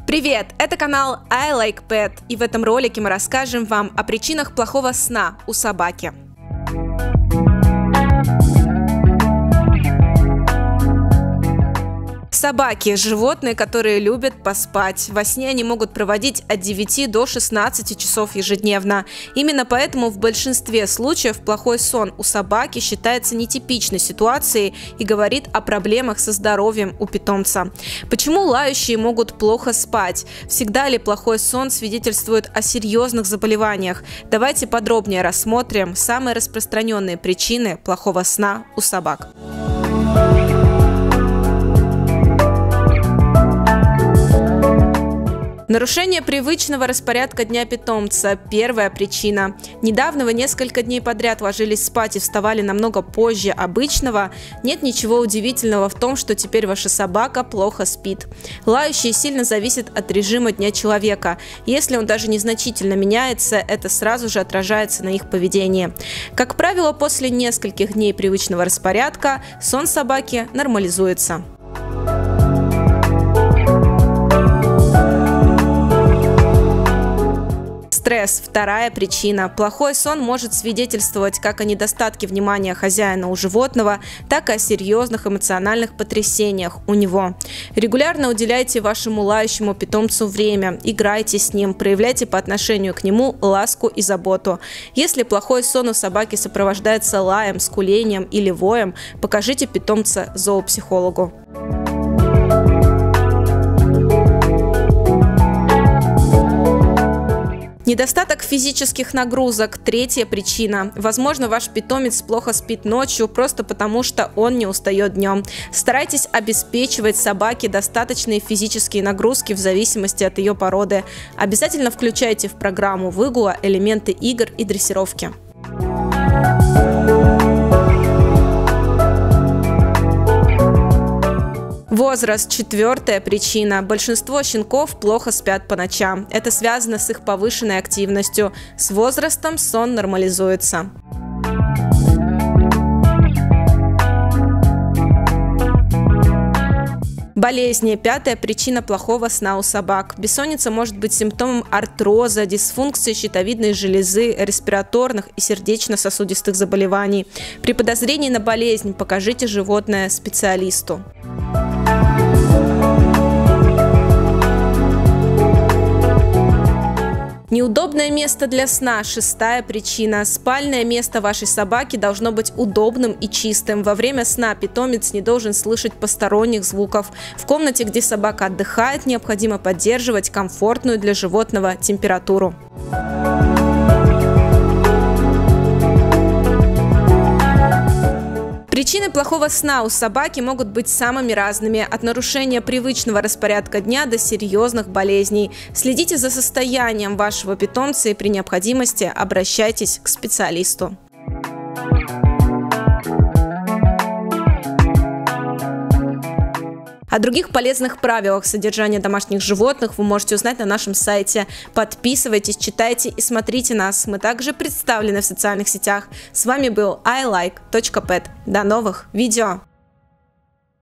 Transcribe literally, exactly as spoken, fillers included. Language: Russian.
Привет! Это канал I Like Pet, и в этом ролике мы расскажем вам о причинах плохого сна у собаки. Собаки – животные, которые любят поспать. Во сне они могут проводить от девяти до шестнадцати часов ежедневно. Именно поэтому в большинстве случаев плохой сон у собаки считается нетипичной ситуацией и говорит о проблемах со здоровьем у питомца. Почему лающие могут плохо спать? Всегда ли плохой сон свидетельствует о серьезных заболеваниях? Давайте подробнее рассмотрим самые распространенные причины плохого сна у собак. Нарушение привычного распорядка дня питомца – первая причина. Недавно вы несколько дней подряд ложились спать и вставали намного позже обычного. Нет ничего удивительного в том, что теперь ваша собака плохо спит. Лающий сильно зависит от режима дня человека. Если он даже незначительно меняется, это сразу же отражается на их поведении. Как правило, после нескольких дней привычного распорядка сон собаки нормализуется. Стресс – вторая причина. Плохой сон может свидетельствовать как о недостатке внимания хозяина у животного, так и о серьезных эмоциональных потрясениях у него. Регулярно уделяйте вашему лающему питомцу время, играйте с ним, проявляйте по отношению к нему ласку и заботу. Если плохой сон у собаки сопровождается лаем, скулением или воем, покажите питомца зоопсихологу. Недостаток физических нагрузок – третья причина. Возможно, ваш питомец плохо спит ночью просто потому, что он не устает днем. Старайтесь обеспечивать собаке достаточные физические нагрузки в зависимости от ее породы. Обязательно включайте в программу выгула элементы игр и дрессировки. Возраст – четвертая причина. Большинство щенков плохо спят по ночам. Это связано с их повышенной активностью. С возрастом сон нормализуется. Болезни – пятая причина плохого сна у собак. Бессонница может быть симптомом артроза, дисфункции щитовидной железы, респираторных и сердечно-сосудистых заболеваний. При подозрении на болезнь покажите животное специалисту. Неудобное место для сна – шестая причина. Спальное место вашей собаки должно быть удобным и чистым. Во время сна питомец не должен слышать посторонних звуков. В комнате, где собака отдыхает, необходимо поддерживать комфортную для животного температуру. Причины плохого сна у собаки могут быть самыми разными, от нарушения привычного распорядка дня до серьезных болезней. Следите за состоянием вашего питомца и при необходимости обращайтесь к специалисту. О других полезных правилах содержания домашних животных вы можете узнать на нашем сайте. Подписывайтесь, читайте и смотрите нас. Мы также представлены в социальных сетях. С вами был I Like точка Pet. До новых видео!